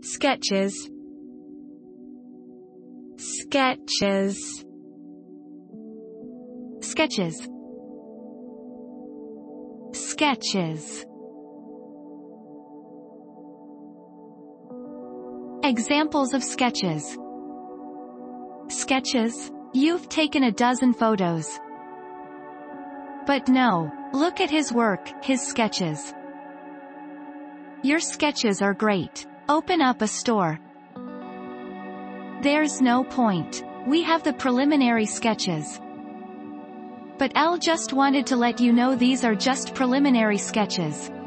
sketches, sketches, sketches, sketches. Examples of sketches. Sketches. You've taken a dozen photos. But no, look at his work, his sketches. Your sketches are great. Open up a store. There's no point. We have the preliminary sketches. But Elle just wanted to let you know these are just preliminary sketches.